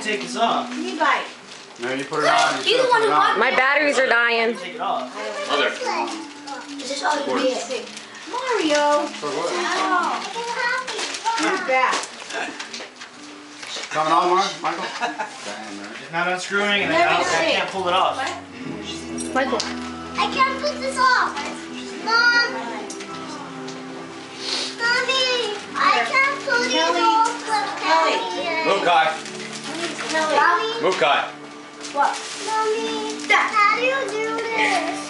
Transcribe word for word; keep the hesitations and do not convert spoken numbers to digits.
take this off. Levi. No, you put it on. He's the one who bought My batteries are dying. Take it off. Mother. Is this all you need? Mario. For what? He's back. Coming on, Mark? Michael? Damn, man. It's not unscrewing and I, Let me I see. can't pull it off. Michael. I can't put this off. Mom. Mommy, I can't put it Kelly. off. Kelly. Move, Kai. Kelly. Move, Kai. What? Mommy, how do you do this?